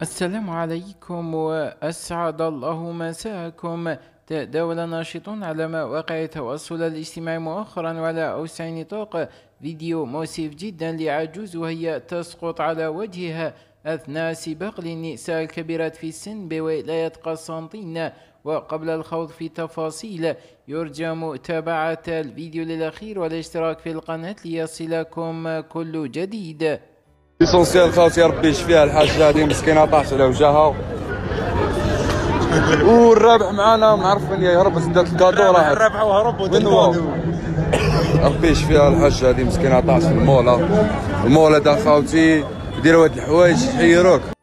السلام عليكم وأسعد الله مساءكم. تداول ناشطون على مواقع التواصل الاجتماعي مؤخرا وعلى أوسع نطاق فيديو مؤسف جدا لعجوز وهي تسقط على وجهها أثناء سباق للنساء الكبيرات في السن بولاية قسنطينة. وقبل الخوض في تفاصيل يرجى متابعة الفيديو للأخير والاشتراك في القناة ليصلكم كل جديد. ليسونسيال خاوتي ربي يشفيها الحاجه هذه مسكينه طاحت على وجهها والرابح معانا معرف فين يهرب، بس دات الكادو راحت الرابح وهرب ربي يشفيها الحاجه هذه مسكينه طاحت في المولا. المولا دا خاوتي يديروا هاد الحوايج يحيروك.